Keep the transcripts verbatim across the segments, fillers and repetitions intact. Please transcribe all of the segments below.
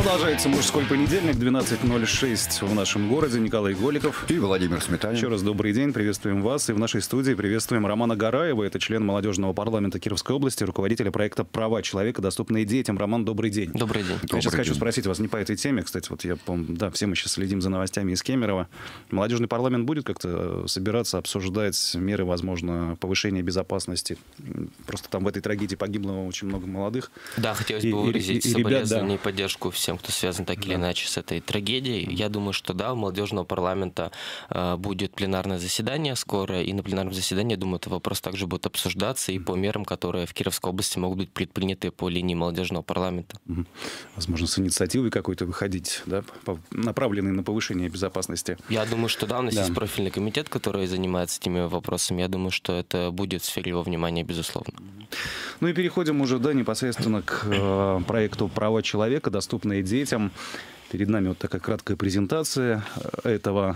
Продолжается мужской понедельник, двенадцать ноль шесть в нашем городе. Николай Голиков и Владимир Сметанин. Еще раз добрый день, приветствуем вас. И в нашей студии приветствуем Романа Гараева. Это член молодежного парламента Кировской области, руководителя проекта «Права человека, доступные детям». Роман, добрый день. Добрый день. Я добрый сейчас день. хочу спросить вас не по этой теме. Кстати, вот я помню, да, все мы сейчас следим за новостями из Кемерово. Молодежный парламент будет как-то собираться, обсуждать меры, возможно, повышения безопасности? Просто там в этой трагедии погибло очень много молодых. Да, хотелось и, бы выразить и, и, соболезнования да. и поддержку всем, кто связан так или да. иначе с этой трагедией. Я думаю, что да, у молодежного парламента э, будет пленарное заседание скоро, и на пленарном заседании, я думаю, этот вопрос также будет обсуждаться и по мерам, которые в Кировской области могут быть предприняты по линии молодежного парламента. Угу. Возможно, с инициативой какой-то выходить, да, направленной на повышение безопасности. Я думаю, что да, у нас да. есть профильный комитет, который занимается этими вопросами. Я думаю, что это будет в сфере его внимания, безусловно. Ну и переходим уже, да, непосредственно к э, проекту «Права человека, доступные детям». Перед нами вот такая краткая презентация этого,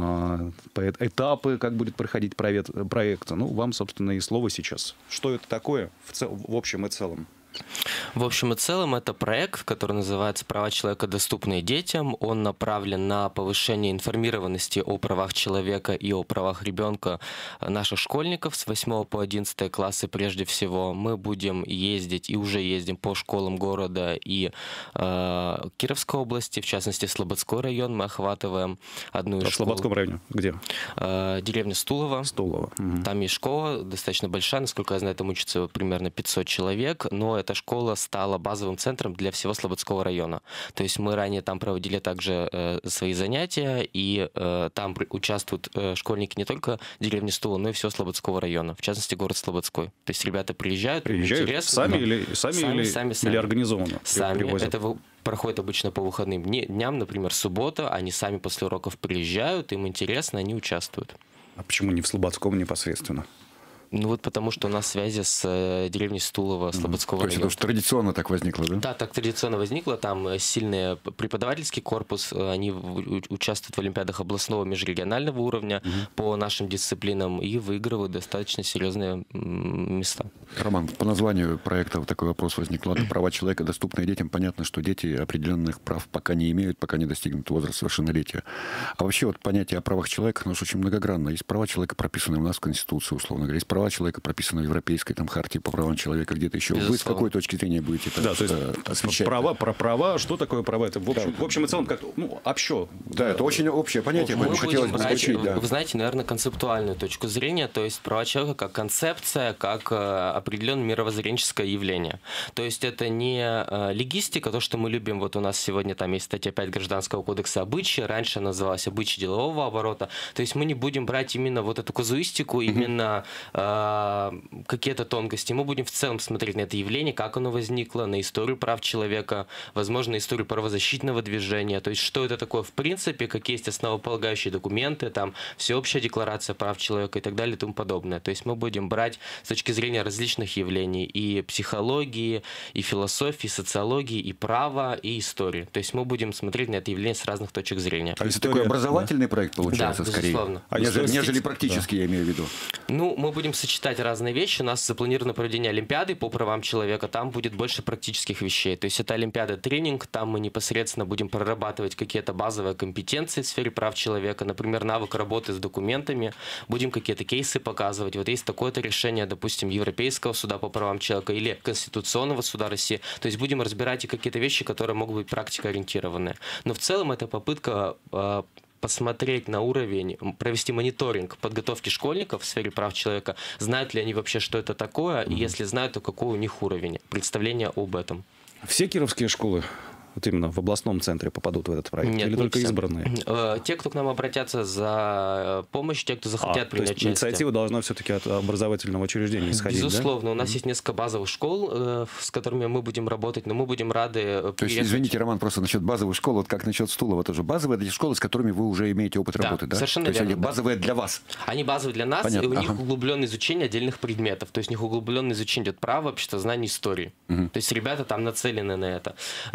э, этапы, как будет проходить проект, проект. Ну, вам, собственно, и слово сейчас. Что это такое в, цел, в общем и целом? В общем и целом, это проект, который называется «Права человека, доступные детям». Он направлен на повышение информированности о правах человека и о правах ребенка наших школьников с восьмого по одиннадцатый классы прежде всего. Мы будем ездить и уже ездим по школам города и э, Кировской области, в частности, Слободской район мы охватываем одну из школ. В Слободском районе? Где? Э, деревня Стулово. Стулово. Угу. Там есть школа, достаточно большая, насколько я знаю, там учатся примерно пятьсот человек, но эта школа стала базовым центром для всего Слободского района. То есть мы ранее там проводили также э, свои занятия, и э, там участвуют э, школьники не только деревни Стула, но и всего Слободского района, в частности, город Слободской. То есть ребята приезжают, приезжают интересно, сами, да. или, сами, сами, или, сами, сами. или организованно Сами. привозят? Это проходит обычно по выходным дням, например, суббота, они сами после уроков приезжают, им интересно, они участвуют. А почему не в Слободском непосредственно? Ну вот потому что у нас связи с э, деревней Стулово, Слободского mm-hmm. района. То есть это традиционно так возникло, да? Да, так традиционно возникло. Там сильный преподавательский корпус, они участвуют в олимпиадах областного межрегионального уровня mm-hmm. по нашим дисциплинам и выигрывают достаточно серьезные места. Роман, по названию проекта вот такой вопрос возник. Ладно, права человека, доступные детям. Понятно, что дети определенных прав пока не имеют, пока не достигнут возраста совершеннолетия. А вообще вот понятие о правах человека, оно же очень многогранно. Есть права человека, прописанные у нас в Конституции, условно говоря. Есть права человека, прописанные в Европейской там, хартии по правам человека, где-то еще. Безусловно. Вы с какой точки зрения будете это да, то есть, освещать? Права, про права, что такое права? Это в общем, да. в общем и целом, как, ну, общо. Да, это очень общее понятие, мы хотелось бы изучить. Да. Вы знаете, наверное, концептуальную точку зрения, то есть права человека как концепция, как определенное мировоззренческое явление. То есть это не легистика, то, что мы любим, вот у нас сегодня там есть статья пять Гражданского кодекса обычаи, раньше называлась обычаи делового оборота, то есть мы не будем брать именно вот эту казуистику, именно какие-то тонкости. Мы будем в целом смотреть на это явление, как оно возникло, на историю прав человека, возможно, историю правозащитного движения, то есть что это такое в принципе, какие есть основополагающие документы, там, всеобщая декларация прав человека и так далее и тому подобное. То есть мы будем брать с точки зрения различных явлений и психологии, и философии, и социологии, и права, и истории. То есть мы будем смотреть на это явление с разных точек зрения. А это такой образовательный да. проект получается, да, скорее? Безусловно. А нежели, нежели практически, да. я имею в виду? Ну, мы будем сочетать разные вещи. У нас запланировано проведение олимпиады по правам человека. Там будет больше практических вещей. То есть это олимпиада-тренинг. Там мы непосредственно будем прорабатывать какие-то базовые компетенции в сфере прав человека. Например, навык работы с документами. Будем какие-то кейсы показывать. Вот есть такое-то решение, допустим, Европейского суда по правам человека или Конституционного суда России. То есть будем разбирать и какие-то вещи, которые могут быть практикоориентированные. Но в целом это попытка посмотреть на уровень, провести мониторинг подготовки школьников в сфере прав человека, знают ли они вообще, что это такое, и если знают, то какой у них уровень представления об этом. Все кировские школы вот именно в областном центре попадут в этот проект? Нет, или только все. избранные? Те, кто к нам обратятся за помощью, те, кто захотят а, принять то есть участие. Инициатива должна все-таки от образовательного учреждения исходить, Безусловно. Да? У нас mm-hmm. есть несколько базовых школ, с которыми мы будем работать, но мы будем рады... То есть, извините, Роман, просто насчет базовых школ, вот как насчет Стулова тоже. Базовые это школы, с которыми вы уже имеете опыт да, работы, да? Совершенно То есть верно, они базовые да. для вас? Они базовые для нас, Понятно. и у них ага. углубленное изучение отдельных предметов. То есть у них углубленное изучение идет права, обществознания, истории. Mm-hmm. То есть ребята там нацелены на это. Но мы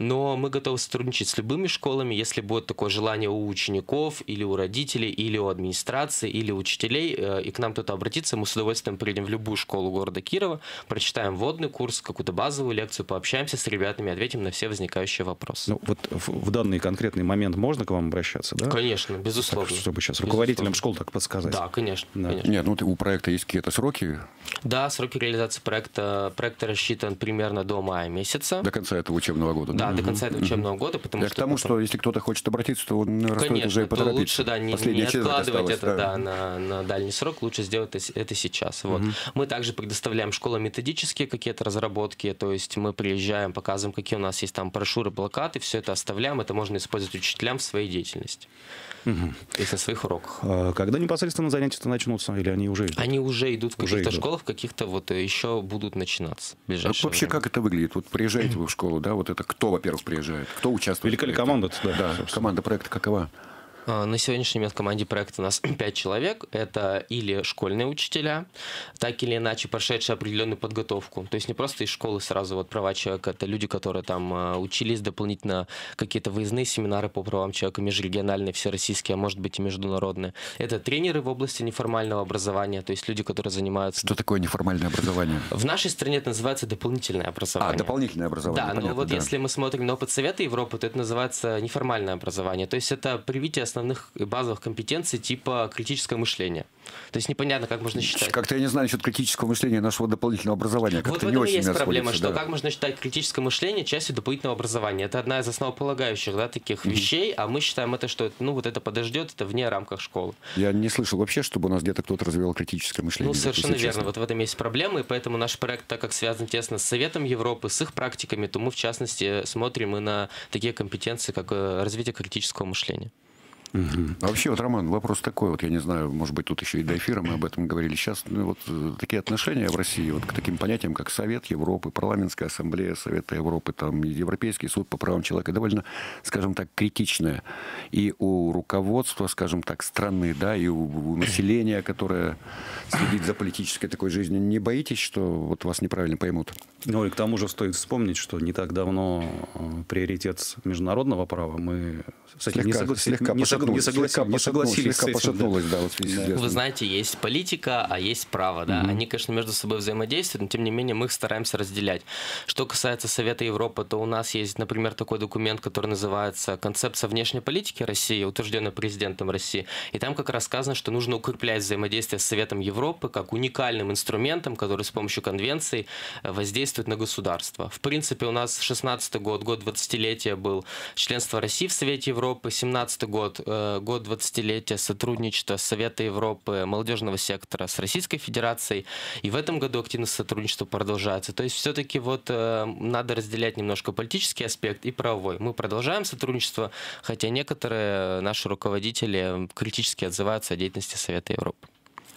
мы готовы сотрудничать с любыми школами, если будет такое желание у учеников, или у родителей, или у администрации, или у учителей, и к нам кто-то обратится, мы с удовольствием приедем в любую школу города Кирова, прочитаем вводный курс, какую-то базовую лекцию, пообщаемся с ребятами, ответим на все возникающие вопросы. Ну, вот в, в данный конкретный момент можно к вам обращаться, да? Конечно, безусловно. Так, чтобы сейчас руководителям школ так подсказать. Да, конечно. Да. конечно. Нет, ну у проекта есть какие-то сроки? Да, сроки реализации проекта, проекта рассчитан примерно до мая месяца. До конца этого учебного года? Да, да? до конца этого учебного года, потому Я что... к тому, потом... что если кто-то хочет обратиться, то он, наверное, стоит Конечно, уже и то поторопиться. лучше, да, не, не откладывать это да. Да, на, на дальний срок, лучше сделать это сейчас. Вот. Угу. Мы также предоставляем школам методические какие-то разработки, то есть мы приезжаем, показываем, какие у нас есть там брошюры, плакаты, все это оставляем, это можно использовать учителям в своей деятельности. Угу. То есть на своих уроках. А когда непосредственно занятия-то начнутся, или они уже идут? Они уже идут в каких-то идут. школах, в каких-то вот еще будут начинаться. В ближайшее а вообще время. как это выглядит? Вот приезжаете вы в школу, да, вот это кто, во-первых, приезжает, кто участвует? Велика ли команда? Да, да команда проекта какова? На сегодняшний момент в команде проекта у нас пять человек. Это или школьные учителя, так или иначе прошедшие определенную подготовку. То есть не просто из школы сразу вот права человека. Это люди, которые там учились дополнительно, какие-то выездные семинары по правам человека, межрегиональные, всероссийские, а может быть и международные. Это тренеры в области неформального образования, то есть люди, которые занимаются... Что такое неформальное образование? В нашей стране это называется дополнительное образование. А, дополнительное образование. Да, понятно, но вот да. если мы смотрим на опыт Совета Европы, то это называется неформальное образование. То есть это привитие основных базовых компетенций типа критическое мышление. То есть непонятно, как можно считать. Как-то я не знаю насчет критического мышления нашего дополнительного образования. Как-то вот в не этом очень и есть проблема, сходится, что да. как можно считать критическое мышление частью дополнительного образования. Это одна из основополагающих да, таких mm-hmm. вещей, а мы считаем это, что ну, вот это подождет, это вне рамках школы. Я не слышал вообще, чтобы у нас где-то кто-то развивал критическое мышление. Ну, совершенно верно. Вот в этом есть проблема, и поэтому наш проект, так как связан тесно с Советом Европы, с их практиками, то мы, в частности, смотрим и на такие компетенции, как развитие критического мышления. Угу. А вообще, вот, Роман, вопрос такой, вот я не знаю, может быть, тут еще и до эфира мы об этом говорили сейчас, ну, вот такие отношения в России вот к таким понятиям, как Совет Европы, Парламентская ассамблея Совета Европы, там, Европейский суд по правам человека, довольно, скажем так, критичное. И у руководства, скажем так, страны, да, и у, у населения, которое следит за политической такой жизнью, не боитесь, что вот вас неправильно поймут? Ну и к тому же стоит вспомнить, что не так давно приоритет международного права мы с этим слегка, не, согла... слегка не, согла... не, согласи... не согласились. Слегка пошатнулась, да, вот Вы знаете, есть политика, а есть право, да. Mm-hmm. Они, конечно, между собой взаимодействуют, но тем не менее мы их стараемся разделять. Что касается Совета Европы, то у нас есть, например, такой документ, который называется «Концепция внешней политики России», утвержденная президентом России. И там как раз сказано, что нужно укреплять взаимодействие с Советом Европы как уникальным инструментом, который с помощью конвенций воздействует на государство. В принципе, у нас шестнадцатый год, год двадцатилетия был членство России в Совете Европы, семнадцатый год, год двадцатилетия сотрудничества Совета Европы, молодежного сектора с Российской Федерацией. И в этом году активное сотрудничество продолжается. То есть все-таки вот надо разделять немножко политический аспект и правовой. Мы продолжаем сотрудничество, хотя некоторые наши руководители критически отзываются о деятельности Совета Европы.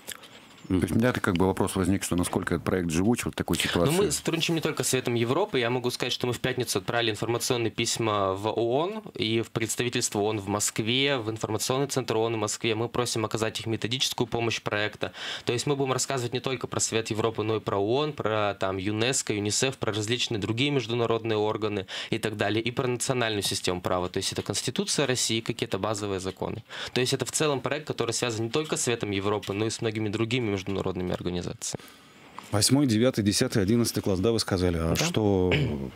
То есть у меня как бы вопрос возник, что насколько этот проект живуч вот в такой ситуации. Но мы сотрудничаем не только с Советом Европы. Я могу сказать, что мы в пятницу отправили информационные письма в ООН и в представительство ООН в Москве, в информационный центр ООН в Москве. Мы просим оказать их методическую помощь проекта. То есть мы будем рассказывать не только про Совет Европы, но и про ООН, про там ЮНЕСКО, ЮНИСЕФ, про различные другие международные органы и так далее, и про национальную систему права. То есть это Конституция России, какие-то базовые законы. То есть это в целом проект, который связан не только с Советом Европы, но и с многими другими международными организациями. Восьмой, девятый, десятый, одиннадцатый класс, да, вы сказали. А да. что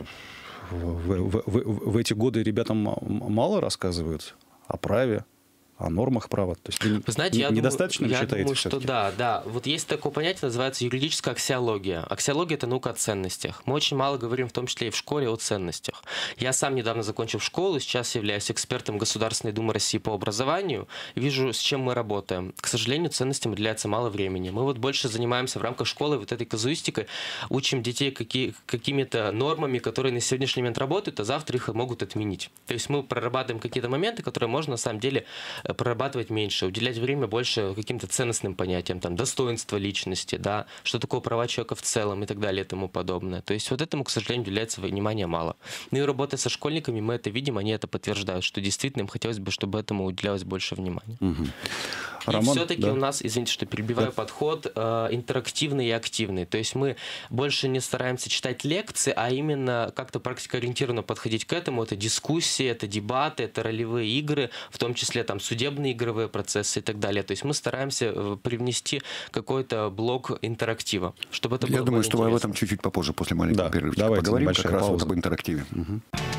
в, в, в, в эти годы ребятам мало рассказывают о праве, о нормах права? То есть вы знаете, я недостаточно думаю, считаете? Я думаю, что да, да. Вот есть такое понятие, называется юридическая аксиология. Аксиология – это наука о ценностях. Мы очень мало говорим, в том числе и в школе, о ценностях. Я сам недавно закончил школу, сейчас являюсь экспертом Государственной Думы России по образованию. Вижу, с чем мы работаем. К сожалению, ценностям уделяется мало времени. Мы вот больше занимаемся в рамках школы вот этой казуистикой, учим детей какие, какими-то нормами, которые на сегодняшний момент работают, а завтра их могут отменить. То есть мы прорабатываем какие-то моменты, которые можно на самом деле прорабатывать меньше, уделять время больше каким-то ценностным понятиям, там, достоинство личности, да, что такое права человека в целом и так далее и тому подобное. То есть вот этому, к сожалению, уделяется внимания мало. Ну и работая со школьниками, мы это видим, они это подтверждают, что действительно им хотелось бы, чтобы этому уделялось больше внимания. Угу. И Роман, все-таки да. у нас, извините, что перебиваю, да. подход э, интерактивный и активный. То есть мы больше не стараемся читать лекции, а именно как-то практикоориентированно подходить к этому. Это дискуссии, это дебаты, это ролевые игры, в том числе там судебные игровые процессы и так далее. То есть мы стараемся привнести какой-то блок интерактива, чтобы это было Я думаю, более что мы об интересно. этом чуть-чуть попозже, после маленького Да, перерывчика, давайте поговорим как небольшая раз вот пауза. об интерактиве. Угу.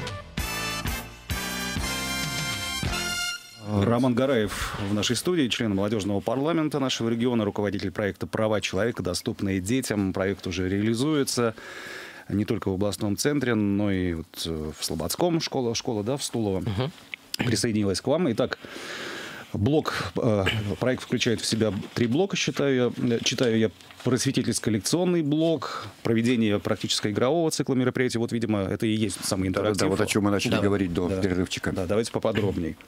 Роман Гараев в нашей студии, член молодежного парламента нашего региона, руководитель проекта «Права человека, доступные детям». Проект уже реализуется не только в областном центре, но и вот в Слободском школа, школа да, в Стулово угу. присоединилась к вам. Итак, блок, проект включает в себя три блока, считаю я. Читаю я просветительско-лекционный блок, проведение практическо-игрового цикла мероприятий. Вот, видимо, это и есть самый интерактив. Да, да, вот о чем мы начали да. говорить до да. перерывчика. Да, давайте поподробнее.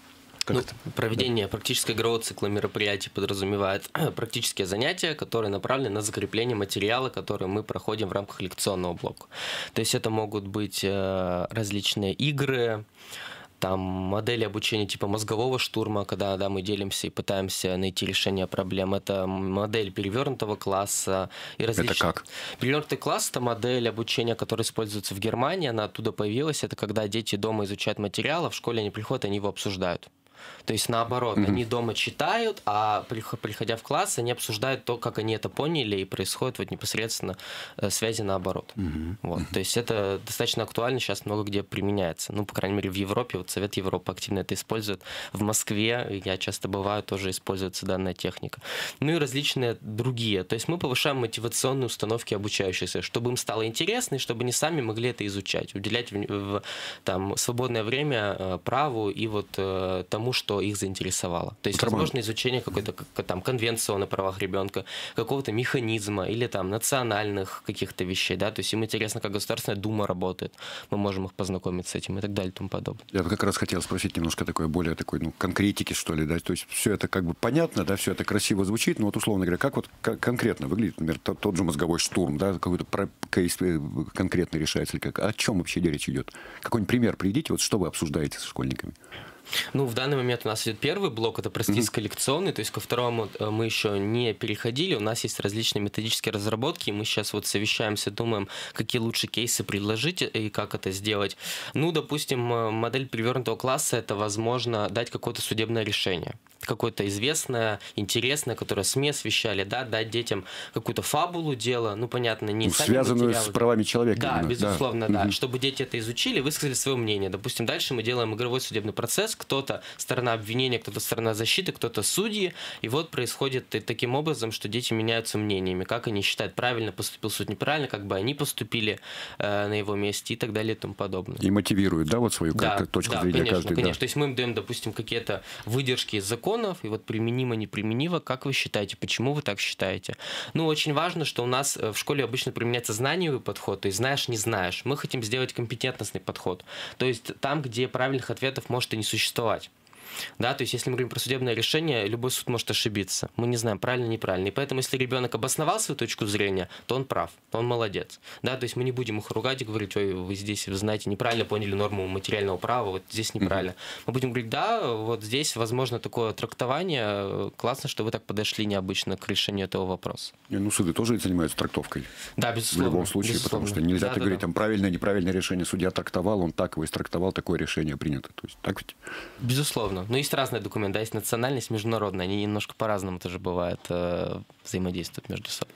Ну, проведение да. практически игрового цикла мероприятий подразумевает практические занятия, которые направлены на закрепление материала, который мы проходим в рамках лекционного блока. То есть это могут быть различные игры, там модели обучения типа мозгового штурма, когда да, мы делимся и пытаемся найти решение проблем. Это модель перевернутого класса и различные. Это как? Перевернутый класс — это модель обучения, которая используется в Германии. Она оттуда появилась. Это когда дети дома изучают материал, а в школе они приходят, они его обсуждают. То есть наоборот, mm-hmm. они дома читают, а приходя в класс, они обсуждают то, как они это поняли, и происходит вот непосредственно связи наоборот. Mm-hmm. Вот. То есть это достаточно актуально, сейчас много где применяется. Ну, по крайней мере, в Европе, вот Совет Европы активно это использует. В Москве, я часто бываю, тоже используется данная техника. Ну и различные другие. То есть мы повышаем мотивационные установки обучающихся, чтобы им стало интересно, и чтобы они сами могли это изучать, уделять в, в, там, свободное время праву и вот тому, что их заинтересовало. То есть, возможно, изучение какой-то там конвенции о правах ребенка, какого-то механизма или там национальных каких-то вещей, да, то есть им интересно, как Государственная Дума работает, мы можем их познакомить с этим и так далее и тому подобное. Я как раз хотел спросить немножко такой более такой, ну, конкретики, что ли, да, то есть все это как бы понятно, да, все это красиво звучит, но вот, условно говоря, как вот конкретно выглядит, например, тот, тот же мозговой штурм, да, какой-то кейс конкретно решается, или как, о чем вообще речь идет? Какой-нибудь пример приведите, вот что вы обсуждаете со школьниками? Ну, в данный момент у нас идет первый блок, это просветительско-лекционный, то есть ко второму мы еще не переходили, у нас есть различные методические разработки, и мы сейчас вот совещаемся, думаем, какие лучше кейсы предложить и как это сделать. Ну, допустим, модель перевернутого класса — это, возможно, дать какое-то судебное решение, какое-то известное, интересное, которое СМИ освещали, да, дать детям какую-то фабулу дела, ну, понятно, не ну, сами связанную материалы. с правами человека. Да, именно. безусловно, да, да, угу. чтобы дети это изучили, высказали свое мнение. Допустим, дальше мы делаем игровой судебный процесс, кто-то сторона обвинения, кто-то сторона защиты, кто-то судьи, и вот происходит таким образом, что дети меняются мнениями, как они считают, правильно поступил суд, неправильно, как бы они поступили э, на его месте и так далее и тому подобное. И мотивируют, да, вот свою да, точку да, зрения конечно, каждый. конечно. Да. То есть мы им даем, допустим, какие-то выдержки из законов, и вот применимо, неприменимо, как вы считаете, почему вы так считаете? Ну, очень важно, что у нас в школе обычно применяется знаниевый подход, то есть знаешь, не знаешь. Мы хотим сделать компетентностный подход, то есть там, где правильных ответов может и не существовать. Да, то есть, если мы говорим про судебное решение, любой суд может ошибиться. Мы не знаем, правильно, неправильно. И поэтому, если ребенок обосновал свою точку зрения, то он прав, то он молодец. Да, то есть мы не будем их ругать и говорить: ой, вы здесь, вы знаете, неправильно поняли норму материального права, вот здесь неправильно. Mm-hmm. Мы будем говорить: да, вот здесь возможно такое трактование, классно, что вы так подошли необычно к решению этого вопроса. И, ну, суды тоже занимаются трактовкой. Да, безусловно. В любом случае, безусловно. потому что нельзя да, так да, говорить, да. там правильное, неправильное решение судья трактовал, он так его истрактовал, такое решение принято. То есть, так ведь? Безусловно. Но есть разные документы. Да, есть национальность, международная. Они немножко по-разному тоже бывает э, взаимодействуют между собой.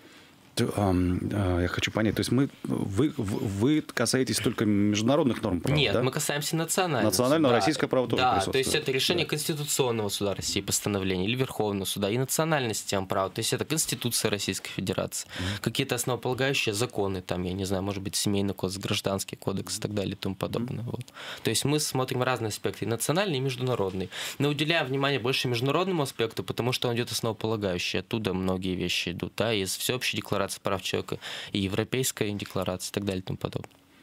Я хочу понять, то есть мы, вы, вы касаетесь только международных норм права? Нет, да? мы касаемся национального. Национального, да. российское право тоже да, присутствует. то есть это решение да. Конституционного суда России, постановление, или Верховного суда, и национальная система права, то есть это Конституция Российской Федерации, mm-hmm. какие-то основополагающие законы, там, я не знаю, может быть, семейный кодекс, гражданский кодекс и так далее и тому подобное. Mm-hmm. Вот. То есть мы смотрим разные аспекты, и национальный, и международный, но уделяем внимание больше международному аспекту, потому что он идет основополагающий, оттуда многие вещи идут, да, из всеобщей декларации прав человека, и Европейская декларация и так далее и тому подобное.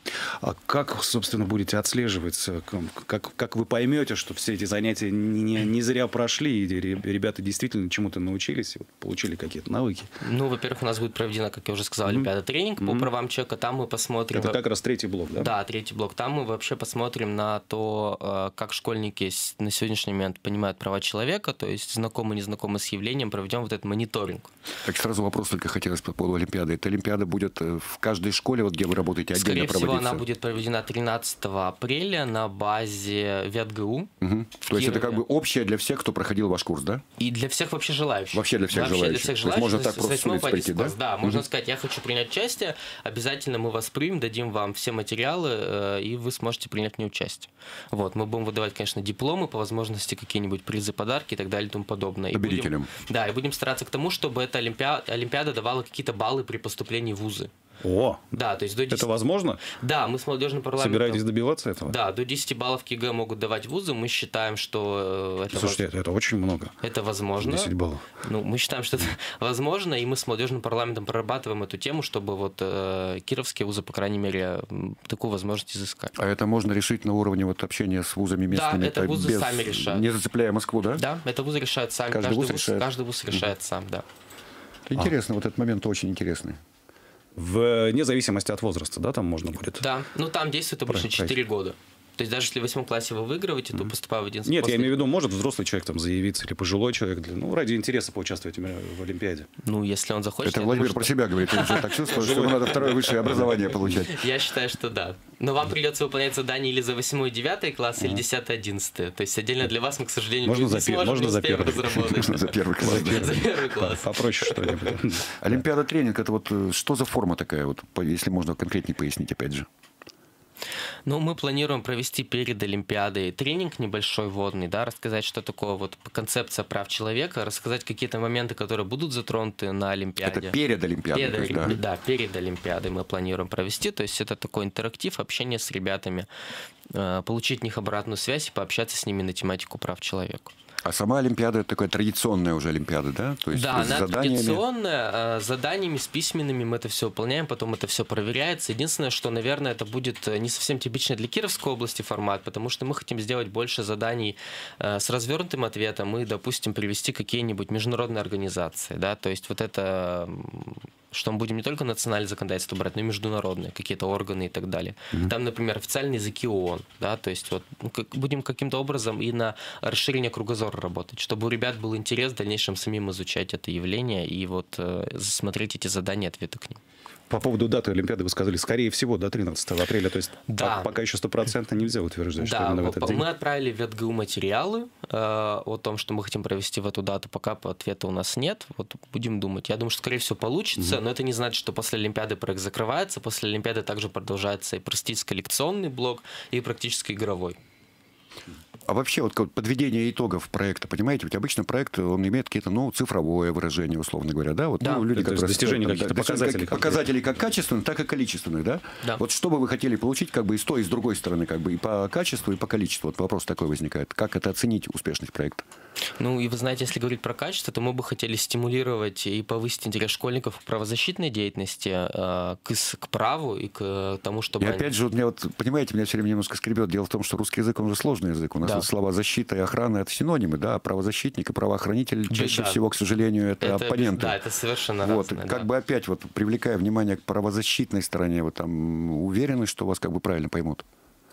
А как, собственно, будете отслеживать, как, как вы поймете, что все эти занятия не, не зря прошли, и ребята действительно чему-то научились, получили какие-то навыки? Ну, во-первых, у нас будет проведена, как я уже сказал, mm-hmm. олимпиада-тренинг mm-hmm. по правам человека, там мы посмотрим... Это как раз третий блок, да? Да, третий блок. Там мы вообще посмотрим на то, как школьники на сегодняшний момент понимают права человека, то есть знакомы, не знакомы с явлением, проведем вот этот мониторинг. Так сразу вопрос только хотелось по поводу Олимпиады. Эта Олимпиада будет в каждой школе, вот где вы работаете, отдельно проводиться? Скорее всего, она будет проведена тринадцатого апреля на базе ВятГУ. Угу. То есть это как бы общее для всех, кто проходил ваш курс, да? И для всех вообще желающих. Вообще для всех вообще желающих. Для всех желающих. То есть можно так просто с улицы прийти, да? Да, можно угу. сказать, я хочу принять участие, обязательно мы вас примем, дадим вам все материалы, и вы сможете принять в ней участие. Вот. Мы будем выдавать, конечно, дипломы, по возможности какие-нибудь призы, подарки и так далее и тому подобное. Победителям. И будем, да, и будем стараться к тому, чтобы эта олимпиада, олимпиада давала какие-то баллы при поступлении в вузы. О, да, то есть до десяти... это возможно? Да, мы с молодежным парламентом... Собираетесь добиваться этого? Да, до десяти баллов КИГЭ могут давать вузы, мы считаем, что это... Слушайте, воз... это очень много. Это возможно. десять баллов. Ну, мы считаем, что это возможно, и мы с молодежным парламентом прорабатываем эту тему, чтобы вот э, кировские вузы, по крайней мере, такую возможность изыскать. А это можно решить на уровне вот общения с вузами местными? Да, это вузы без... сами решают. Не зацепляя Москву, да? Да, это вузы решают сами. Каждый, каждый вуз, вуз решает? Каждый вуз решает mm-hmm. сам, да. Интересно, а. вот этот момент очень интересный. Вне зависимости от возраста, да, там можно будет? Да, ну там действует обычно четыре года. То есть даже если в восьмом классе вы выигрываете, то поступая в одиннадцатый... Нет, после... я имею в виду, может взрослый человек там заявиться, или пожилой человек, для, ну, ради интереса поучаствовать в Олимпиаде. Ну, если он захочет... Это Владимир думаю, про что... себя говорит, он же так чувствует, что ему надо второе высшее образование получать. Я считаю, что да. Но вам придется выполнять задания или за восьмой и девятый класс, или десятый одиннадцатый. То есть отдельно для вас мы, к сожалению, можно не за сможем, можно не за первый. разработать. Можно за первый класс. За первый класс. Попроще что-нибудь. Олимпиада тренинг, это вот что за форма такая, вот, если можно конкретнее пояснить опять же? Ну, мы планируем провести перед Олимпиадой тренинг небольшой вводный, да, рассказать, что такое вот концепция прав человека, рассказать какие-то моменты, которые будут затронуты на Олимпиаде. Это перед Олимпиадой? Перед, есть, да? да, перед Олимпиадой мы планируем провести, то есть это такой интерактив, общение с ребятами, получить от них обратную связь и пообщаться с ними на тематику прав человека. А сама Олимпиада – это такая традиционная уже Олимпиада, да? То есть да, она заданиями... традиционная, с заданиями, с письменными мы это все выполняем, потом это все проверяется. Единственное, что, наверное, это будет не совсем типичный для Кировской области формат, потому что мы хотим сделать больше заданий с развернутым ответом и, допустим, привести какие-нибудь международные организации, да, то есть вот это... что мы будем не только национальное законодательство брать, но и международные, какие-то органы и так далее. Mm-hmm. Там, например, официальные языки ООН, да, то есть вот ну, как, будем каким-то образом и на расширение кругозора работать, чтобы у ребят был интерес в дальнейшем самим изучать это явление и вот э, смотреть эти задания, ответы к ним. По поводу даты Олимпиады вы сказали, скорее всего, до тринадцатого апреля, то есть да. пока еще стопроцентно нельзя утверждать, да, что именно в этот день. Мы отправили в ВятГУ материалы э, о том, что мы хотим провести в эту дату, пока ответа у нас нет, вот будем думать. Я думаю, что, скорее всего, получится, mm-hmm. но это не значит, что после Олимпиады проект закрывается, после Олимпиады также продолжается и практически-коллекционный блок, и практически-игровой. А вообще, вот подведение итогов проекта, понимаете, ведь обычно проект, он имеет какие-то, ну, цифровое выражение, условно говоря, да? Вот, да. Ну, люди, то есть достижения каких-то показателей. Как, показателей как качественных, так и количественных, да? да? Вот что бы вы хотели получить, как бы и с той, и с другой стороны, как бы и по качеству, и по количеству? Вот вопрос такой возникает. Как это оценить, успешность проекта? Ну, и вы знаете, если говорить про качество, то мы бы хотели стимулировать и повысить интерес школьников к правозащитной деятельности, к, к праву и к тому, чтобы... И они... опять же, вот меня вот, понимаете, меня все время немножко скребет. Дело в том, что русский язык, он же сложный язык. У нас да. вот слова защита и охрана – это синонимы, да, правозащитник и правоохранитель чаще да. всего, к сожалению, это, это оппоненты. Да, это совершенно вот, разное. Как да. бы опять, вот, привлекая внимание к правозащитной стороне, вот там уверены, что вас как бы правильно поймут?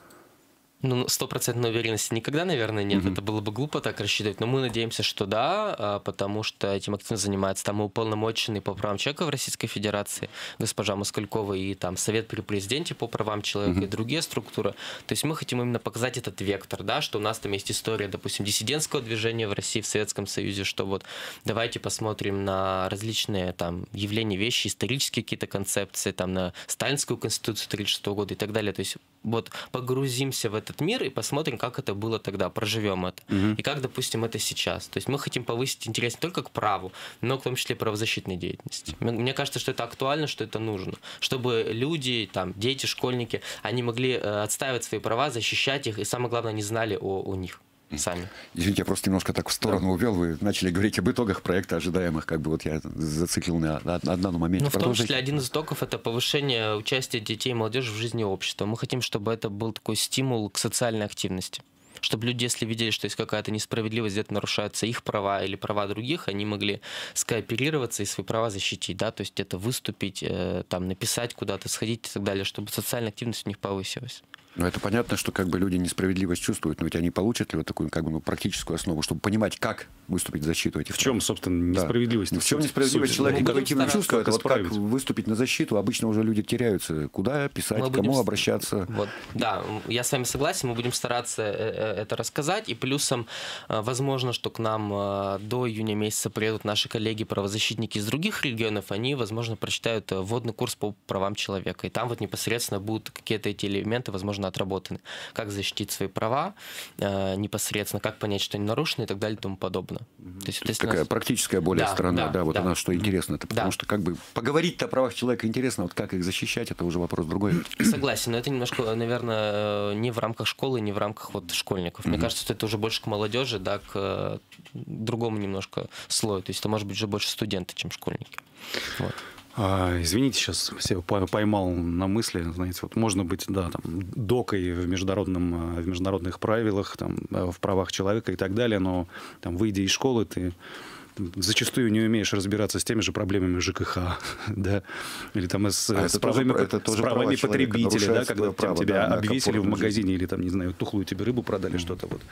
Ну, стопроцентной уверенности никогда, наверное, нет. Mm-hmm. Это было бы глупо так рассчитывать. Но мы надеемся, что да, потому что этим активно занимается там уполномоченный по правам человека в Российской Федерации госпожа Москалькова и там Совет при президенте по правам человека mm-hmm. и другие структуры. То есть мы хотим именно показать этот вектор, да, что у нас там есть история, допустим, диссидентского движения в России, в Советском Союзе, что вот давайте посмотрим на различные там явления, вещи, исторические какие-то концепции, там на Сталинскую конституцию тридцать шестого года и так далее. То есть вот погрузимся в этот мир и посмотрим, как это было тогда, проживем это. Uh-huh. И как, допустим, это сейчас. То есть мы хотим повысить интерес не только к праву, но в том числе и правозащитной деятельности. Мне кажется, что это актуально, что это нужно. Чтобы люди, там, дети, школьники, они могли отстаивать свои права, защищать их, и самое главное, они знали о, о них. сами. Извините, я просто немножко так в сторону да. увел. Вы начали говорить об итогах проекта ожидаемых. Как бы вот я зациклил на, на, на одном моменте. Ну, в том числе один из итогов – это повышение участия детей и молодежи в жизни общества. Мы хотим, чтобы это был такой стимул к социальной активности. Чтобы люди, если видели, что есть какая-то несправедливость, где-то нарушаются их права или права других, они могли скооперироваться и свои права защитить. Да? То есть это выступить, там, написать куда-то, сходить и так далее, чтобы социальная активность у них повысилась. Ну, это понятно, что как бы люди несправедливость чувствуют, но ведь они получат ли вот такую как бы, ну, практическую основу, чтобы понимать, как выступить в защиту этих В чем, собственно, несправедливость? Да. В чем несправедливость человека интуитивно чувствует, это вот как выступить на защиту, обычно уже люди теряются. Куда писать, мы кому будем... обращаться? Вот. Да, я с вами согласен, мы будем стараться это рассказать, и плюсом, возможно, что к нам до июня месяца приедут наши коллеги-правозащитники из других регионов, они, возможно, прочитают вводный курс по правам человека, и там вот непосредственно будут какие-то эти элементы, возможно, отработаны. Как защитить свои права э, непосредственно, как понять, что они нарушены и так далее и тому подобное. Mm-hmm. То есть, То есть такая нас... практическая более да, сторона, да, да, вот да. она, что интересно. Это потому да. что как бы поговорить о правах человека интересно, вот как их защищать, это уже вопрос другой. Согласен, но это немножко, наверное, не в рамках школы, не в рамках вот школьников. Mm-hmm. Мне кажется, что это уже больше к молодежи, да, к другому немножко слою. То есть это может быть уже больше студенты, чем школьники. Вот. А, извините, сейчас все поймал на мысли, знаете, вот можно быть, да, там, докой в, международном, в международных правилах, там, в правах человека и так далее, но там, выйдя из школы, ты зачастую не умеешь разбираться с теми же проблемами ЖКХ, да, или там с, а с правами, тоже, это с правами потребителя, да, когда право, там, тебя да, обвесили в магазине или там, не знаю, тухлую тебе рыбу продали, mm-hmm. что-то вот.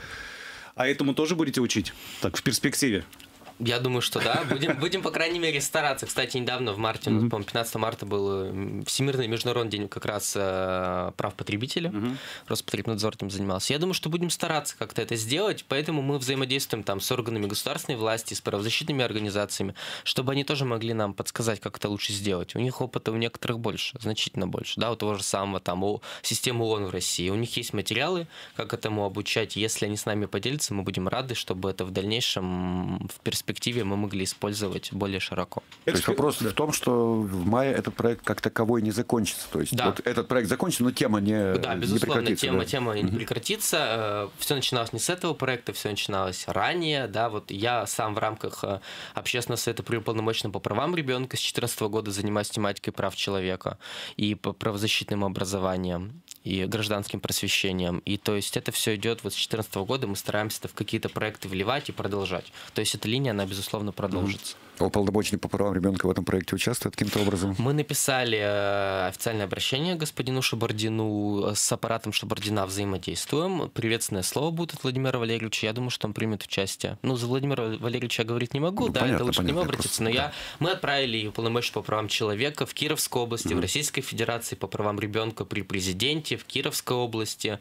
А этому тоже будете учить? Так, в перспективе? Я думаю, что да. Будем, будем, по крайней мере, стараться. Кстати, недавно, в марте, mm-hmm. по-моему, пятнадцатого марта был Всемирный международный день как раз э, прав потребителя. Mm-hmm. Роспотребнадзор этим занимался. Я думаю, что будем стараться как-то это сделать, поэтому мы взаимодействуем там с органами государственной власти, с правозащитными организациями, чтобы они тоже могли нам подсказать, как это лучше сделать. У них опыта у некоторых больше, значительно больше. Да, у того же самого там у системы ООН в России. У них есть материалы, как этому обучать. Если они с нами поделятся, мы будем рады, чтобы это в дальнейшем в перспективе перспективе мы могли использовать более широко. То есть вопрос да. в том, что в мае этот проект как таковой не закончится. То есть да. вот этот проект закончится, но тема не, да, безусловно, не прекратится. Тема, да? тема угу. не прекратится. Все начиналось не с этого проекта, все начиналось ранее. Да, вот я сам в рамках Общественного совета при уполномоченном по правам ребенка с две тысячи четырнадцатого года занимаюсь тематикой прав человека и по правозащитным образованием, и гражданским просвещением. И то есть это все идет вот с две тысячи четырнадцатого года, мы стараемся это в какие-то проекты вливать и продолжать. То есть эта линия, она, безусловно, продолжится. А уполномоченный по правам ребенка в этом проекте участвует каким-то образом? Мы написали официальное обращение господину Шабардину, с аппаратом Шабардина взаимодействуем. Приветственное слово будет от Владимира Валерьевича. Я думаю, что он примет участие. Ну, за Владимира Валерьевича я говорить не могу, ну, да, понятно, это лучше понятно, к нему обратиться. Но да. я, мы отправили уполномоченного по правам человека в Кировской области, mm-hmm. в Российской Федерации по правам ребенка при президенте, в Кировской области,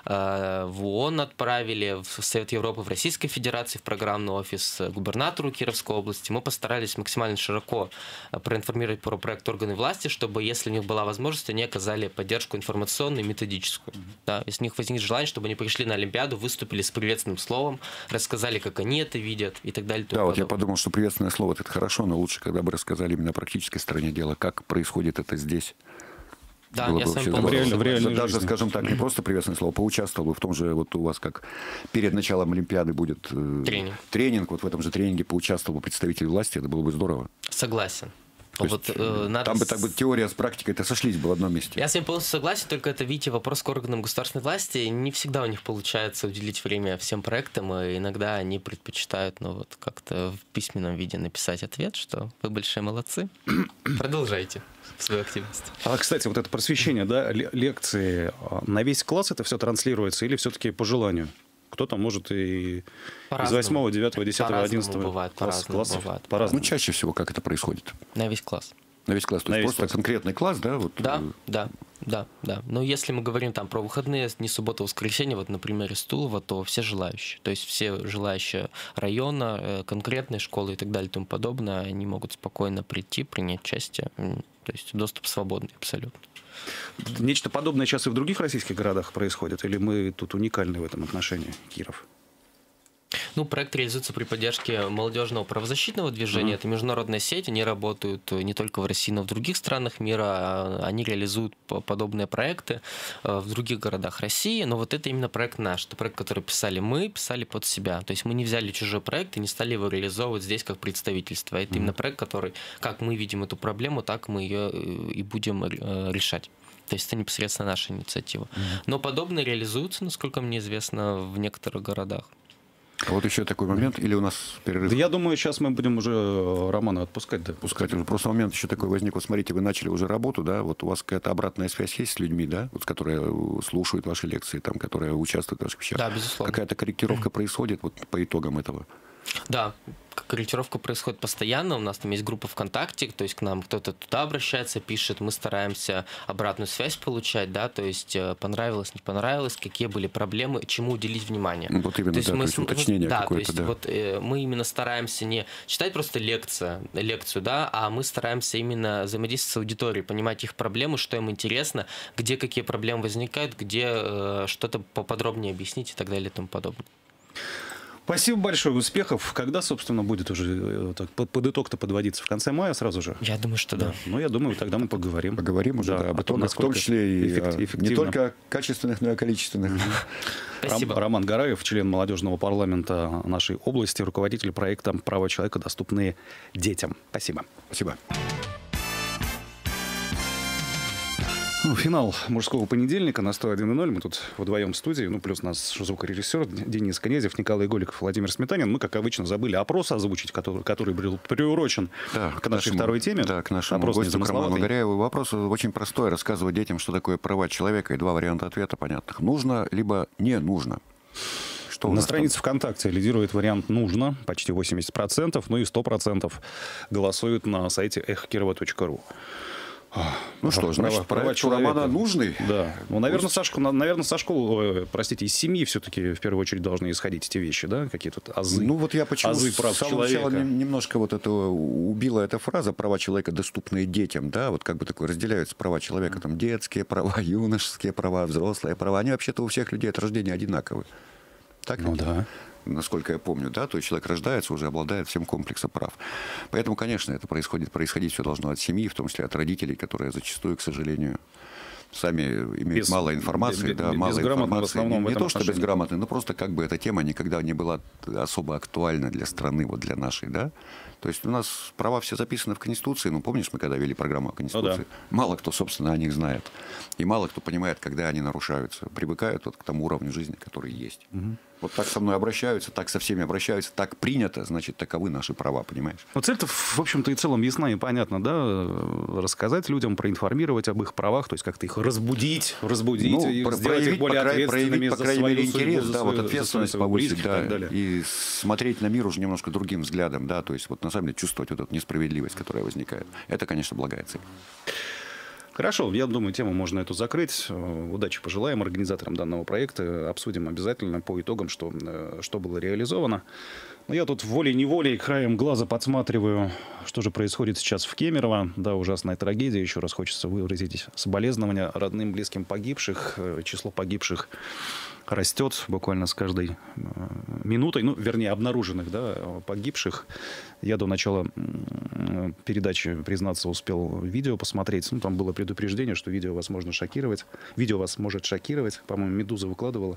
в ООН отправили, в Совет Европы, в Российской Федерации, в программный офис губернатору Кировской области. Мы постарались максимально широко проинформировать про проект органы власти, чтобы, если у них была возможность, они оказали поддержку информационную и методическую. Mm-hmm. Да, если у них возникнет желание, чтобы они пришли на Олимпиаду, выступили с приветственным словом, рассказали, как они это видят и так далее. Да, подобное. Вот я подумал, что приветственное слово это хорошо, но лучше, когда бы рассказали именно о практической стороне дела, как происходит это здесь. Да, было я бы сам в реальной, в реальной даже, жизни. Скажем так, не просто приветственное слово, поучаствовал бы в том же, вот у вас как перед началом Олимпиады будет тренинг. тренинг, вот в этом же тренинге поучаствовал бы представитель власти, это было бы здорово. Согласен. То Вот, есть, э, надо... Там бы так бы теория с практикой-то сошлись бы в одном месте. Я с вами полностью согласен, только это, видите, вопрос к органам государственной власти. Не всегда у них получается уделить время всем проектам, и иногда они предпочитают, ну, вот как-то в письменном виде написать ответ, что вы большие молодцы. Продолжайте свою активность. А, кстати, вот это просвещение, да, лекции на весь класс это все транслируется или все-таки по желанию? Кто-то может и по-разному. Из восьмого, девятого, десятого, одиннадцатого бывает, класса. По-разному бывает. Ну, чаще всего как это происходит? На весь класс. На весь класс. То на есть просто класс. Конкретный класс, да? Вот... Да, да, да, да. Но если мы говорим там про выходные, не суббота, воскресенье, вот на примере Стулова, то все желающие. То есть все желающие района, конкретной школы и так далее и тому подобное, они могут спокойно прийти, принять участие. То есть доступ свободный абсолютно. Нечто подобное сейчас и в других российских городах происходит? Или мы тут уникальны в этом отношении, Киров? Ну, проект реализуется при поддержке молодежного правозащитного движения. Mm-hmm. Это международная сеть, они работают не только в России, но и в других странах мира. Они реализуют подобные проекты в других городах России. Но вот это именно проект наш. Это проект, который писали мы, писали под себя. То есть мы не взяли чужой проект и не стали его реализовывать здесь как представительство. Это mm-hmm. именно проект, который, как мы видим эту проблему, так мы ее и будем решать. То есть это непосредственно наша инициатива. Mm-hmm. Но подобное реализуется, насколько мне известно, в некоторых городах. Вот еще такой момент, или у нас перерыв? Да я думаю, сейчас мы будем уже Романа отпускать. Да, отпускать. Просто момент еще такой возник. Вот смотрите, вы начали уже работу, да, вот у вас какая-то обратная связь есть с людьми, да, вот, которые слушают ваши лекции, там, которые участвуют в ваших вещах. Да, безусловно. Какая-то корректировка происходит вот по итогам этого? Да, корректировка происходит постоянно. У нас там есть группа ВКонтакте, то есть к нам кто-то туда обращается, пишет, мы стараемся обратную связь получать, да, то есть понравилось, не понравилось, какие были проблемы, чему уделить внимание. Вот именно, то есть да, мы, то есть уточнение да, какое-то, то есть да. Вот, э, мы именно стараемся не читать просто лекцию, лекцию, да, а мы стараемся именно взаимодействовать с аудиторией, понимать их проблемы, что им интересно, где какие проблемы возникают, где э, что-то поподробнее объяснить и так далее и тому подобное. Спасибо большое, успехов. Когда, собственно, будет уже так, под, под итог-то подводиться? В конце мая сразу же? Я думаю, что да. да. Ну, я думаю, тогда мы поговорим. Поговорим уже, да, да, об итогах, в том числе и эффективно. Не только качественных, но и качественных. Спасибо. Роман Гараев, член молодежного парламента нашей области, руководитель проекта «Права человека, доступные детям». Спасибо. Спасибо. Ну, финал мужского понедельника на сто один и ноль. Мы тут вдвоем в студии. Ну, плюс наш звукорежиссер Денис Князев, Николай Голиков, Владимир Сметанин. Мы, как обычно, забыли опрос озвучить, который, который был приурочен да, к нашей нашему, второй теме. Да, к нашему опрос гостю Роману Гараеву. Вопрос очень простой. Рассказывать детям, что такое права человека, и два варианта ответа понятных. Нужно, либо не нужно. Что на странице там? ВКонтакте лидирует вариант «нужно», почти восемьдесят процентов, ну и сто процентов голосуют на сайте эхо кирова точка ру. Ну что ж, значит, проект у Романа нужный. Да. Ну, наверное, со школы, наверное, со школы, простите, из семьи все-таки в первую очередь должны исходить эти вещи, да? Какие-то азы. Ну вот я почему азы прав с самого человека. начала немножко вот это убила эта фраза «права человека, доступные детям», да? Вот как бы такое разделяются права человека, там детские права, юношеские права, взрослые права. Они вообще-то у всех людей от рождения одинаковые. Так ну ведь? Да. Насколько я помню, да, то есть человек рождается, уже обладает всем комплексом прав. Поэтому, конечно, это происходит, происходить все должно от семьи, в том числе от родителей, которые зачастую, к сожалению, сами имеют без, мало информации, без, да, без, мало информации. Не, не то, что отношении. Безграмотные, но просто как бы эта тема никогда не была особо актуальна для страны, вот для нашей, да. То есть у нас права все записаны в Конституции, ну, помнишь, мы когда вели программу о Конституции, ну, да. Мало кто, собственно, о них знает. И мало кто понимает, когда они нарушаются. Привыкают вот к тому уровню жизни, который есть. Угу. Вот так со мной обращаются, так со всеми обращаются, так принято, значит, таковы наши права, понимаешь? Ну, цель-то, в общем-то, и целом ясна и понятна, да? Рассказать людям, проинформировать об их правах, то есть как-то их разбудить, разбудить, ну, и про- сделать их более проявить, ответственными по за крайней свою мере, судьбу, интерес, за да, свою, вот ответственность повысить, да, и так далее. И смотреть на мир уже немножко другим взглядом, да, то есть вот на самом деле чувствовать вот эту несправедливость, которая возникает. Это, конечно, благая цель. Хорошо, я думаю, тему можно эту закрыть. Удачи пожелаем организаторам данного проекта. Обсудим обязательно по итогам, что, что было реализовано. Но я тут волей-неволей краем глаза подсматриваю, что же происходит сейчас в Кемерово. Да, ужасная трагедия. Еще раз хочется выразить соболезнования родным, близким погибших. Число погибших растет буквально с каждой минутой. Ну, вернее, обнаруженных, да, погибших. Я до начала передачи, признаться, успел видео посмотреть. Ну, там было предупреждение, что видео вас можно шокировать. Видео вас может шокировать. По-моему, «Медуза» выкладывала.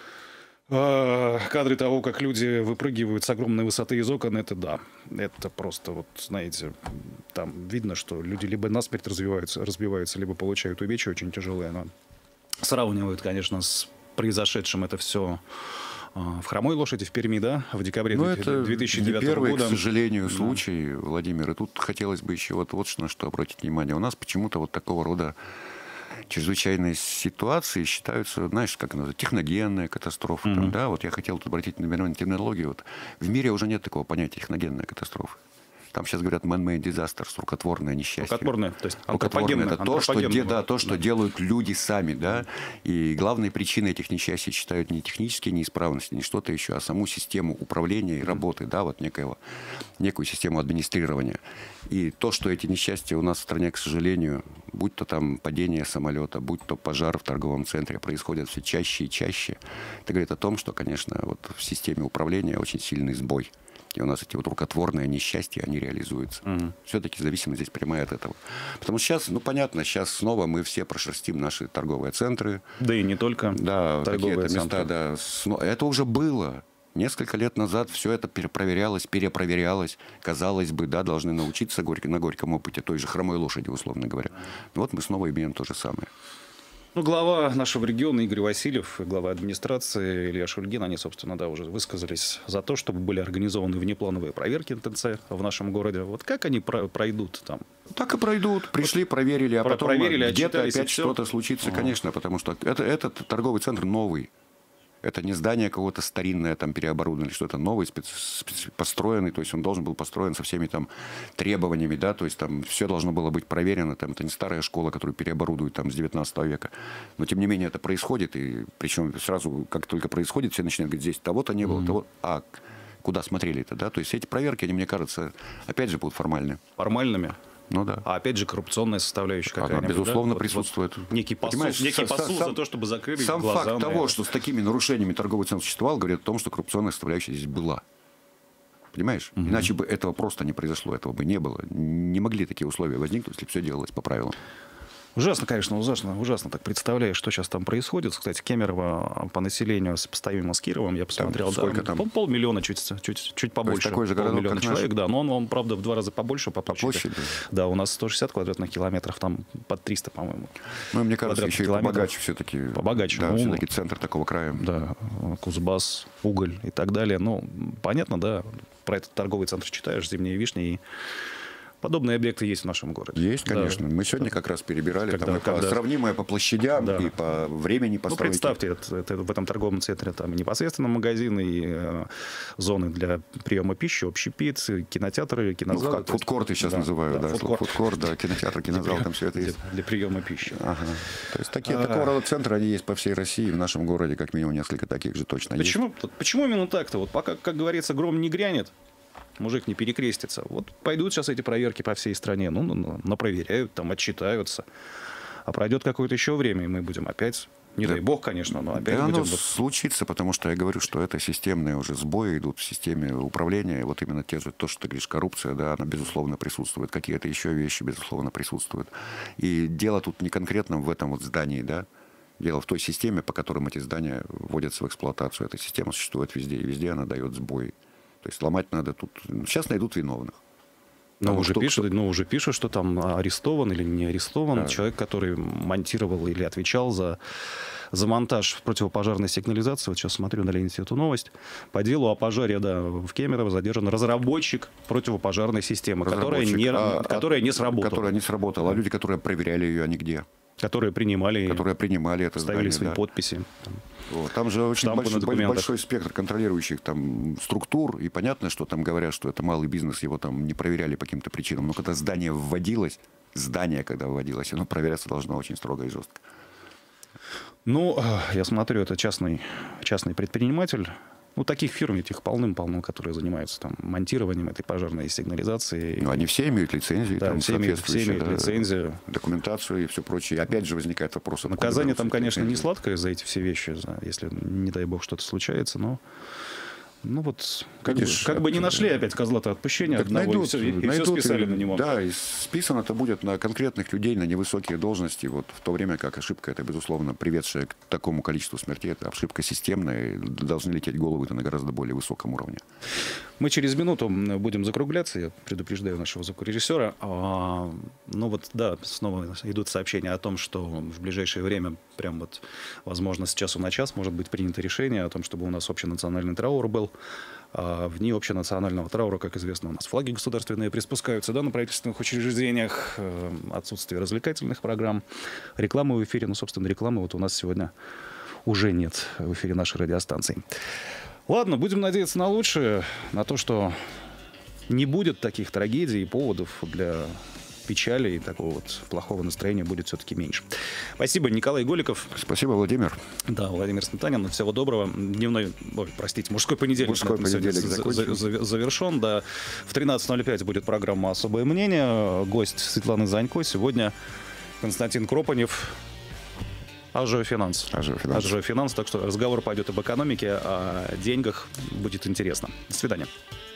Кадры того, как люди выпрыгивают с огромной высоты из окон, это да. Это просто, вот, знаете, там видно, что люди либо насмерть разбиваются, разбиваются, либо получают увечья очень тяжелые. Но сравнивают, конечно, с произошедшим это все в Хромой Лошади в Перми, да, в декабре две тысячи девятого года. Это не первый, к сожалению, случай, да. Владимир. И тут хотелось бы еще вот, вот на что обратить внимание. У нас почему-то вот такого рода чрезвычайные ситуации считаются, знаешь, как называют, техногенная катастрофа. Mm-hmm. Там, да? Вот я хотел тут обратить на терминологию. Вот в мире уже нет такого понятия техногенная катастрофа. Там сейчас говорят man-made disasters, рукотворное несчастье. Рукотворное, то есть рукотворное, это то, что, де, да, то, что да. делают люди сами, да. И главной причиной этих несчастий считают не технические неисправности, не что-то еще, а саму систему управления и работы, да, вот некого, некую систему администрирования. И то, что эти несчастья у нас в стране, к сожалению, будь то там падение самолета, будь то пожар в торговом центре, происходят все чаще и чаще, это говорит о том, что, конечно, вот в системе управления очень сильный сбой. И у нас эти вот рукотворные несчастья, они реализуются. Угу. Все-таки зависимость здесь прямая от этого. Потому что сейчас, ну понятно, сейчас снова мы все прошерстим наши торговые центры. Да и не только да, какие-то места. Да, это уже было. Несколько лет назад все это перепроверялось, перепроверялось. Казалось бы, да, должны научиться на горьком опыте той же хромой лошади, условно говоря. Вот мы снова имеем то же самое. Ну, глава нашего региона Игорь Васильев и глава администрации Илья Шульгин, они, собственно, да, уже высказались за то, чтобы были организованы внеплановые проверки эн тэ цэ в нашем городе. Вот как они пройдут там? Так и пройдут. Пришли, проверили, а потом где-то опять что-то случится, ага. конечно, потому что это, этот торговый центр новый. Это не здание какого-то старинное, там, переоборудованное, или что-то новое, специ... построенный, то есть он должен был построен со всеми там требованиями, да, то есть там все должно было быть проверено, там, это не старая школа, которую переоборудуют там с девятнадцатого века, но тем не менее это происходит, и причем сразу, как только происходит, все начинают говорить, здесь того-то не было, mm-hmm. того, а куда смотрели-то, да, то есть эти проверки, они, мне кажется, опять же будут формальны. Формальными? Ну да. А опять же коррупционная составляющая какая-нибудь. Она, безусловно, да? присутствует. Вот, вот некий посул, некий посул сам, за то, чтобы закрыли сам глаза. Сам факт на того, это. что с такими нарушениями торговый центр существовал, говорит о том, что коррупционная составляющая здесь была. Понимаешь? Угу. Иначе бы этого просто не произошло, этого бы не было. Не могли такие условия возникнуть, если все делалось по правилам. Ужасно, конечно, ужасно, ужасно так представляешь, что сейчас там происходит. Кстати, Кемерово по населению сопоставимо с Кировом, я посмотрел. Там сколько да, там? Полмиллиона, чуть, чуть, чуть побольше. Такой же городок, полмиллиона как человек, наш? Да, но он, он, правда, в два раза побольше по площади. По площади? Да, у нас сто шестьдесят квадратных километров, там под триста, по-моему. Ну, мне кажется, еще и побогаче все-таки. Побогаче. Да, ну, все-таки центр такого края. Да, Кузбасс, Уголь и так далее. Ну, понятно, да, про этот торговый центр читаешь, «Зимние вишни», и подобные объекты есть в нашем городе. Есть, конечно. Да. Мы сегодня да. как раз перебирали. Когда, там когда... сравнимое по площадям да. и по времени постройки. Ну, представьте, это, это, в этом торговом центре там непосредственно магазины, и э, зоны для приема пищи, общепит, кинотеатры, кинозалы. Ну, фудкорты сейчас да, называю. Да, да, фудкорт. Фудкорт, да, кинотеатр, кинозал, там все это есть. Для, для приема пищи. Ага. То есть такие, а... такого рода центры, они есть по всей России. В нашем городе как минимум несколько таких же точно почему, есть. Почему именно так-то? Вот пока, как говорится, гром не грянет, мужик не перекрестится. Вот пойдут сейчас эти проверки по всей стране, ну, напроверяют, там, отчитаются. А пройдет какое-то еще время, и мы будем опять, не да. дай бог, конечно, но опять да будем... оно случится, потому что я говорю, что это системные уже сбои идут в системе управления. Вот именно те же, то, что ты говоришь, коррупция, да, она, безусловно, присутствует. Какие-то еще вещи, безусловно, присутствуют. И дело тут не конкретно в этом вот здании, да. Дело в той системе, по которым эти здания вводятся в эксплуатацию. Эта система существует везде, и везде она дает сбои. То есть ломать надо тут... Сейчас найдут виновных. Но уже, пишут, но уже пишут, что там арестован или не арестован да. человек, который монтировал или отвечал за, за монтаж противопожарной сигнализации. Вот сейчас смотрю на ленте эту новость. По делу о пожаре да, в Кемерово задержан разработчик противопожарной системы, которая не, а, которая не сработала. Которая не сработала. А люди, которые проверяли ее, они где? Которые принимали, которые принимали это ставили здание, свои да. подписи. Вот. Там же очень большой, большой спектр контролирующих там структур, и понятно, что там говорят, что это малый бизнес, его там не проверяли по каким-то причинам, но когда здание вводилось, здание, когда вводилось, оно проверяться должно очень строго и жестко. Ну, я смотрю, это частный, частный предприниматель. Ну, таких фирм ведь их полным-полно, которые занимаются там монтированием этой пожарной сигнализации. Ну, они все имеют лицензии, да, там, все имеют, все имеют да, лицензию. Документацию и все прочее. И опять же возникает вопрос... Наказание там, конечно, лицензии. Не сладкое за эти все вещи, если, не дай бог, что-то случается, но... Ну вот, как, Видишь, бы, как бы не нашли опять козла-то отпущения так одного, найдут, и все, и найдут, все списали и, на него. Да, и списано это будет на конкретных людей, на невысокие должности, вот в то время как ошибка, это, безусловно, приведшая к такому количеству смертей, это ошибка системная, и должны лететь головы-то на гораздо более высоком уровне. Мы через минуту будем закругляться, я предупреждаю нашего звукорежиссера. А, ну вот, да, снова идут сообщения о том, что в ближайшее время, прям вот, возможно, с часу на час может быть принято решение о том, чтобы у нас общенациональный траур был. А в дни общенационального траура, как известно, у нас флаги государственные приспускаются да, на правительственных учреждениях, отсутствие развлекательных программ, рекламы в эфире. Ну, собственно, рекламы вот у нас сегодня уже нет в эфире нашей радиостанции. Ладно, будем надеяться на лучшее, на то, что не будет таких трагедий и поводов для печали, и такого вот плохого настроения будет все-таки меньше. Спасибо, Николай Голиков. Спасибо, Владимир. Да, Владимир Сметанин. Всего доброго. Дневной, ой, простите, мужской понедельник, мужской понедельник за, за, завершен. Да. В тринадцать ноль пять будет программа «Особое мнение». Гость Светлана Занько. Сегодня Константин Кропанев. Ажиофинанс. Ажиофинанс. Ажиофинанс. Так что разговор пойдет об экономике, о деньгах. Будет интересно. До свидания.